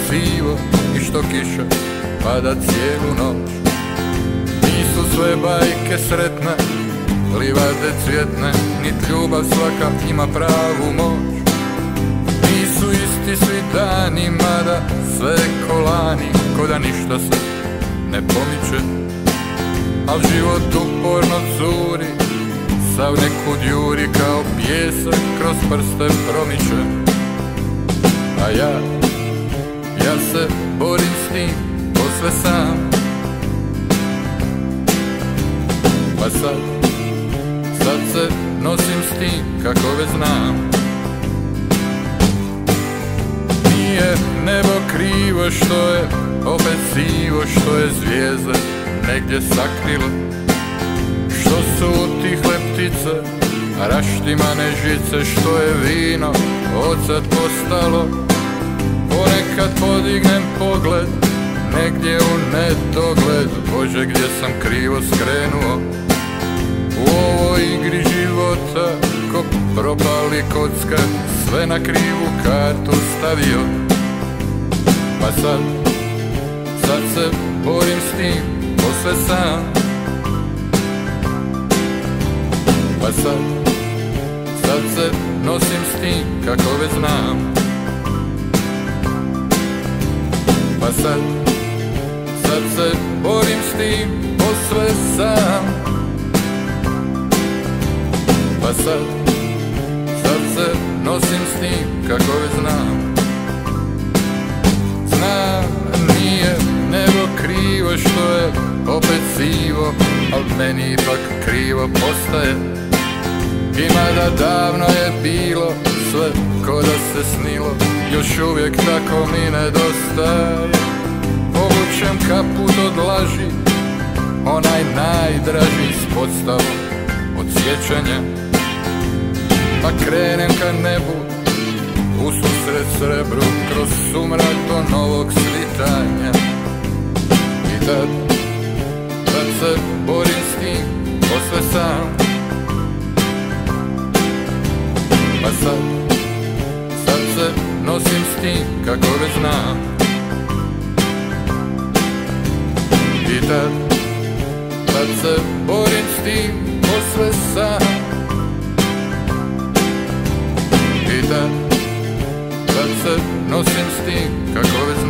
sivo i što kiša pada cijelu noć. Nisu sve bajke sretne, livade cvjetne, nit ljubav svaka ima pravu moć. Nisu isti svi dani, mada sve kolani, ko da ništa se ne pomiče. Al život uporno curi, sav nekud juri, kao pijesak kroz prste promiče. A ja se borim s tim posve sam. Pa sad se nosim s tim kako već znam. Nije nebo krivo što je opet sivo, što je zvijezde negdje sakrilo, što su utihle ptice, raštimane žice, što je vino odsad postalo. Ponekad podignem pogled negdje u nedogled, Bože gdje sam krivo skrenuo. U ovoj igri života ko propali kocka, sve na krivu kartu stavio. Pa sad se borim s tim posve sam. Pa sad se nosim s tim kako već znam. Pa sad se borim s tim posve sam. Pa sad se nosim s tim kako već znam. Znam, nije nebo krivo što je opet sivo, al meni ipak krivo postaje. Ima da davno je bilo sve ko da se snilo, još uvijek tako mi nedostaje. Povučem kaput od laži, onaj najdraži s podstavom od sjećanja. Pa krenem ka nebu, ususret srebru, kroz sumrak do novog svitanja. I tad se borim s tim posve sam. Pa sad se nosim s tim kako već znam. I tad se borim s tim posve sam. I tad se nosim s tim kako već znam.